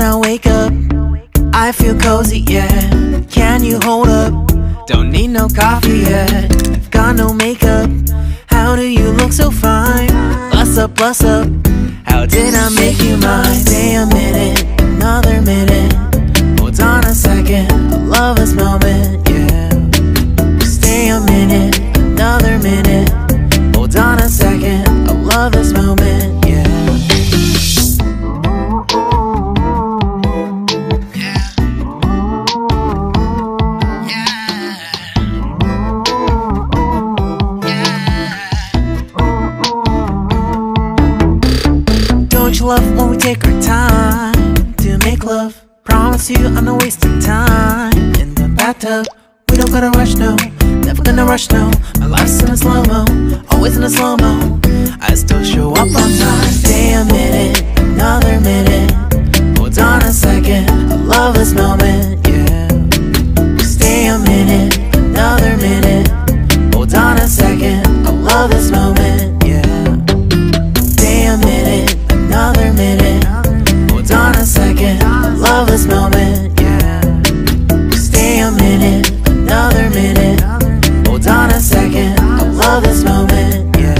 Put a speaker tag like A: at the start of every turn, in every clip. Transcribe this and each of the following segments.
A: I wake up, I feel cozy, yeah. Can you hold up? Don't need no coffee yet. I've got no makeup. How do you look so fine? Bust up, bust up. How did I make you mine? Stay a minute, another minute. Hold on a second, I love this moment, yeah. Stay a minute, another minute. Hold on a second, I love this moment, yeah. Don't you love when we take our time to make love? Promise you I'm not wasting time in the bathtub. We don't gotta rush, no. Never gonna rush, no. My life's in a slow-mo, always in a slow-mo. I still show up on time. Stay a minute, another minute. Hold on a second, I love this moment, yeah. Stay a minute, another minute. Hold on a second, I love this moment, yeah. Stay a minute, another minute. Hold on a second, I love this moment, yeah. Stay a minute, another minute. Hold on a second, I love this moment, yeah.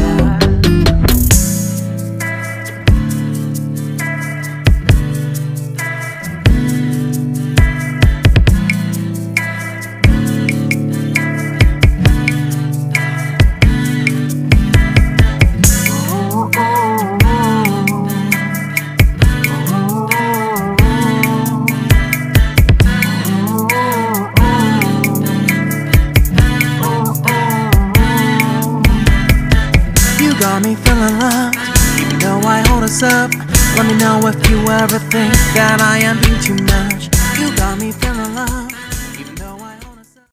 A: Got me feeling loved, even though I hold us up. Let me know if you ever think that I am being too much. You got me feeling loved.